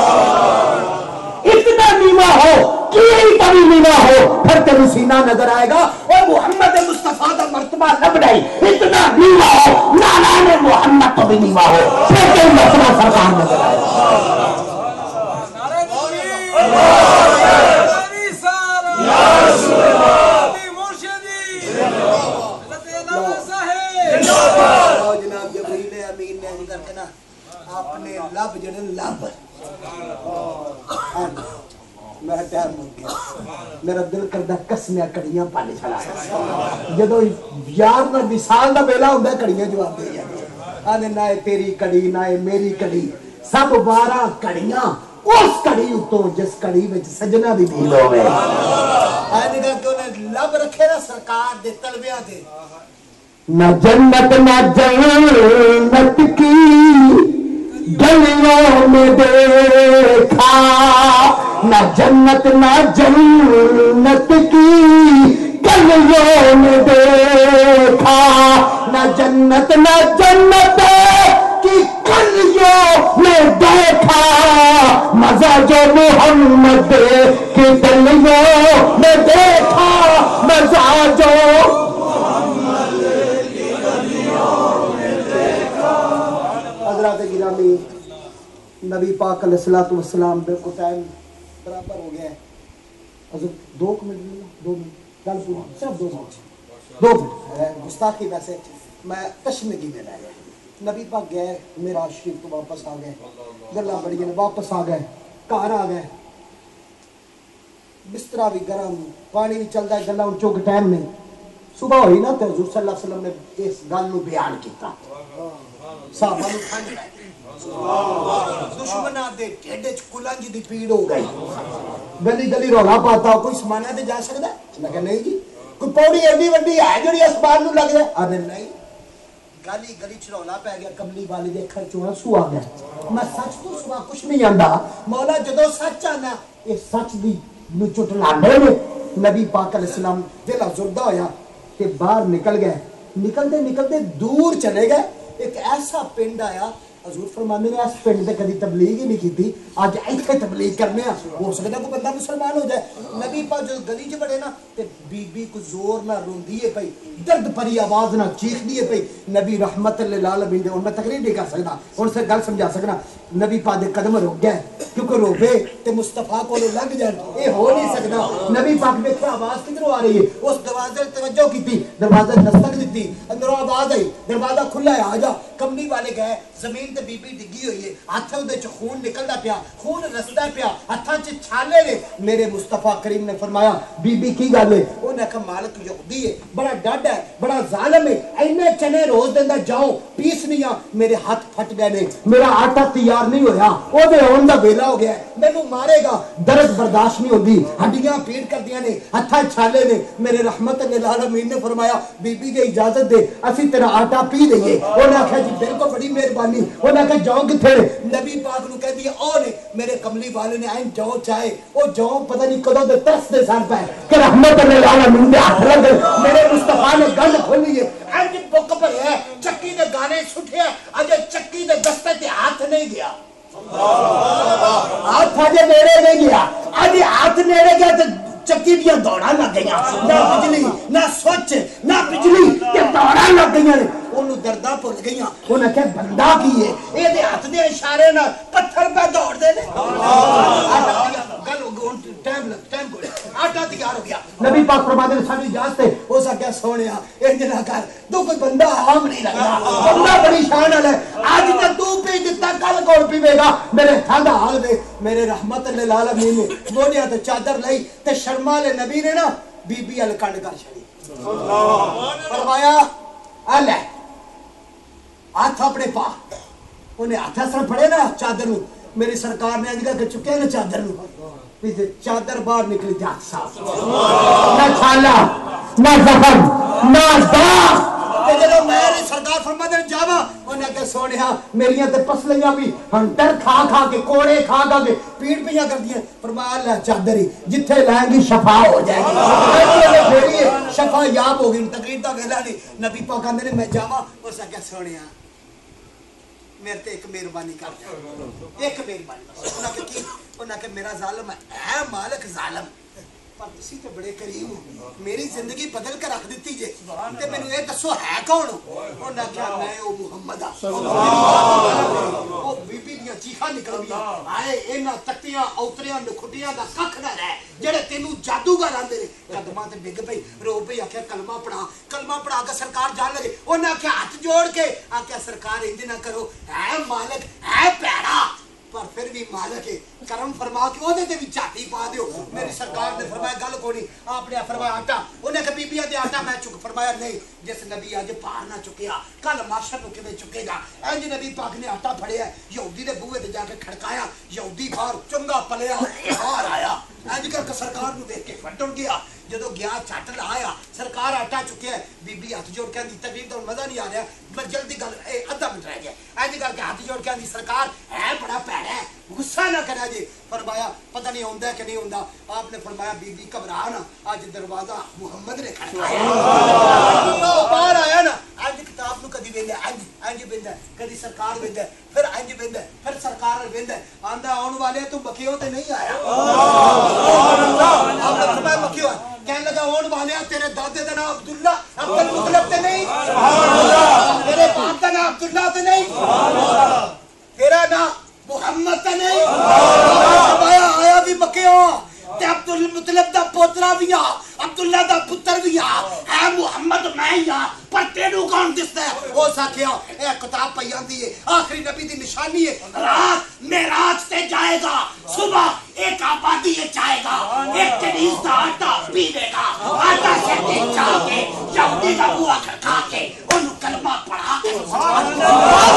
اتنا نیوا ہو کیڑی کا بھی نیوا ہو پھر تیرے سینہ نظر آئے گا اور محمد مصطفیٰ کا مرتبہ لب نہیں اتنا نیوا ہو نالان محمد تو بھی نیوا ہو پھر تیرے مرتبہ سرکار نظر آئے گا جناب جبریل امین نے کر کے نا اپنے لب جڑے لب میں ٹائم ہو گیا میرا دل کردہ کسنیا کڑیاں پانے چلا جدو یار نہ وصال دا ویلا ہوندا کڑیاں جواب دے جاندے آنے نہ تیری کڑی نہ میری کڑی سب 12 کڑیاں اس کڑی اتوں جس کڑی وچ سجنا دی میل ہوے آنے گا کہ انہیں لب رکھے نا سرکار دے تلویاں دے نہ جنت نہ جنت کی گلیوں میں دیکھا نہ جنت نہ جنت کی گلیوں میں دیکھا نہ جنت نہ جنت کی گلیوں میں دیکھا مزہ جو محمد کی گلیوں میں دیکھا مزہ جو حضرات گرامی نبی پاک علیہ الصلوۃ والسلام بالکل ٹائم برابر ہو گیا ہے حضرت 2 منٹ 2 منٹ گل پوری صرف 2 منٹ گستاخی ویسے میں تشنگی میں رہ گیا نبی پاک گئے معراج شریف تو واپس آ گئے گلاں بڑی نے واپس آ گئے گھر آ گئے بسترا بھی گرم پانی بھی چلتا ہے گلاں چوک ٹائم نہیں صبح ہوئی نا تو حضور صلی اللہ علیہ وسلم نے اس گل نو بیان کیتا صحابہ نو ٹھنڈ پے دشمناں دے ٹھڈ وچ کلنج دی پیڑ ہو گئی گلی گلی رولا پاتا کوئی سمانا تے جا سکدا ہے میں کہ نہیں جی کوئی پوڑی ایڈی وڈی ہے جڑی اسمان نو لگ جائے ارے نہیں گلی گلی چ رولا پے گیا کملی والے دے اکھاں چوں آنسو آ گئے میں سچ تو سوا کچھ نہیں آندا مولا جدوں سچ آنا اے سچ دی نو چٹلاندے نے نبی پاک علیہ السلام دل افزردہ ہویا کہ باہر نکل گئے نکلتے نکلتے دور چلے گئے ایک ایسا پنڈ آیا حضور فرمانے نے اس پنڈ تے کبھی تبلیغ ہی نہیں کیتی اج ایتھے تبلیغ کرنے ہو سکدا کوئی بندہ مسلمان ہو جائے نبی پاک جو گلی چ بڑے نا تے بی بی کو زور نہ روندی ہے پئی درد بھری آواز نہ چیخدی ہے پئی نبی رحمت للعالمین دے میں تقریر نہیں کر سکدا ہن سے گل سمجھا سکنا نبی پاک دے قدم رک گئے کیونکہ روبے تے مصطفیٰ کو لگ جان اے ہو نہیں سکدا نبی پاک دیکھا آواز کدھروں آ رہی ہے اس دروازے توجہ کیتی دروازے دستک دتی اندروں آواز آئی دروازہ کھلا ہے آ جا کملی والے گئے زمین تے بی بی ڈگی ہوئی ہے ہاتھ دے چ خون نکلدا پیا خون رسدا پیا ہاتھاں چ چھالے نے میرے مصطفیٰ کریم نے فرمایا بی بی کی گل ہے انہاں کہ مالک یہودی ہے بڑا ڈاڈ ہے بڑا ظالم ہے اینے چنے روز دیندا جاؤ پیسنیاں میرے ہاتھ پھٹ گئے نے میرا آٹا تیار نہیں ہویا او دے ہون دا ویلا ہو گیا مینوں مارے گا درد برداشت نہیں ہوندی ہڈیاں پیڑ کردیاں نے ہاتھاں چھالے نے میرے رحمت للعالمین نے فرمایا بی بی دے اجازت دے اسی تیرا آٹا پی دئیے انہاں کہ جی بالکل بڑی مہربانی انہاں کہ جاؤ کتھے نبی پاک نو کہہ دیا او نے میرے کملی والے نے این جاؤ چاہے او جاؤ پتہ نہیں کدوں دے ترس دے سر پے کہ رحمت للعالمین دے ہاتھ لگ میرے مصطفیٰ نے گل کھولی ہے اج بک پر ہے چکی دے گانے سٹھے اج چکی دے دستے تے ہاتھ نہیں گیا ہاتھ اج میرے نہیں گیا اج ہاتھ میرے گیا تے چکی دیا دوڑا لگ گئی نہ بجلی نہ سوچ نہ بجلی تے دوڑا لگ گئی نے انہوں دردہ پھل گئی انہوں کہ بندہ کی ہے اے دے ہاتھ دے اشارے نہ پتھر پہ دوڑ دے لے ٹائم کو آٹا تیار ہو گیا نبی پاک فرماتے ہیں ساری اجازت ہے ہو سکیا سونیا انج نہ کر تو کوئی بندہ عام نہیں لگتا بندہ بڑی شان والا ہے آج تے تو پی دتا کل کون پیوے گا میرے ٹھنڈا حال دے میرے رحمت للعالمین نے بولیا تے چادر لئی تے شرما لے نبی نے نا بی بی ال کنڈ کر چھڑی فرمایا ا لے ہاتھ اپنے پا انہیں ہاتھ سر پھڑے نا چادر نو میری سرکار نے اج کہ چکے نا چادر نو چادر باہر نکلی جات صاحب نہ چھالا نہ زخم نہ داغ جب میری سرکار فرماتے ہیں جاوا انہیں کہ سونیا میریاں تے پسلیاں بھی ہنٹر کھا کھا کے کوڑے کھا کھا کے پیڑ پیاں کر دیا فرمایا اللہ چادری جتھے لائیں گی شفا ہو جائے گی شفا یاب ہو گئی تقریر دا ویلا نہیں نبی پاک کہندے نے میں جاواں اس کہ سونیا میرے تے ایک مہربانی کر دے ایک مہربانی انہاں کہ کی انہاں کہ میرا ظالم ہے مالک ظالم پر تسی تے بڑے کریم ہو میری زندگی بدل کر رکھ دیتی جے تے مینوں اے دسو ہے کون انہاں کہا میں او محمد او بی بی دیاں چیخاں نکل گیا آئے انہاں تکتیاں اوتریاں نکھٹیاں دا ککھ نہ رہے جڑے تینوں جادوگر آندے نے قدماں تے ڈگ پئی رو پئی آکھیا کلمہ پڑھا کے سرکار جان لگے انہاں کہا ہاتھ جوڑ کے آکھیا سرکار انج نہ کرو ہے مالک ہے پیڑا پر پھر بھی مالک ہے کرم فرما کے وہ دے بھی چاٹی پا دیو میری سرکار نے فرمایا گل کونی آپ نے فرمایا آٹا انہیں کہ بی بیاں دے آٹا میں چک فرمایا نہیں جس نبی آج پار نہ چکیا کل معاشر کو کیویں چکے گا انج نبی پاک نے آٹا پھڑیا یہودی دے بوئے تے جا کے کھڑکایا یہودی باہر چنگا پلیا باہر آیا انج کر کے سرکار نو دیکھ کے پھٹڑ گیا جدو گیا چٹ لایا سرکار آٹا چکیا بی بی ہاتھ جوڑ کے تقریر دا مزہ نہیں آ رہا میں جلدی گل ادھا منٹ رہ گیا انج کر کے ہاتھ جوڑ کے سرکار ہے بڑا پیڑا ہے غصہ نہ کرا جی فرمایا پتہ نہیں ہوندا کہ نہیں ہوندا آپ نے فرمایا بی بی گھبرا نا اج دروازہ محمد نے کھڑکایا باہر آیا نا انج کتاب نو کدی ویندا انج ویندا کدی سرکار ویندا پھر انج ویندا پھر سرکار ویندا آندا آن والے تو مکیوں تے نہیں آیا سبحان اللہ آپ نے فرمایا مکیوں کہنے لگا آن والے تیرے دادے دا نام عبداللہ عبد المطلب تے نہیں سبحان اللہ تیرے باپ دا نام عبداللہ تے نہیں سبحان اللہ تیرا نام محمد تے نہیں فرمایا آیا بھی مکیوں تے عبد المطلب دا پوترا بھی آ عبداللہ دا پتر بھی آ ہے محمد میں ہی آ پر تینوں کون دستا ہے وہ ساکھیا اے کتاب پئی آندی ہے آخری نبی دی نشانی ہے رات معراج تے جائے گا صبح ایک آبادی چاہے گا ایک کنیز دا آٹا پینے گا آٹا سے دیکھ جا کے یہودی دا بوا کھڑکا کے انہوں کلمہ پڑھا کے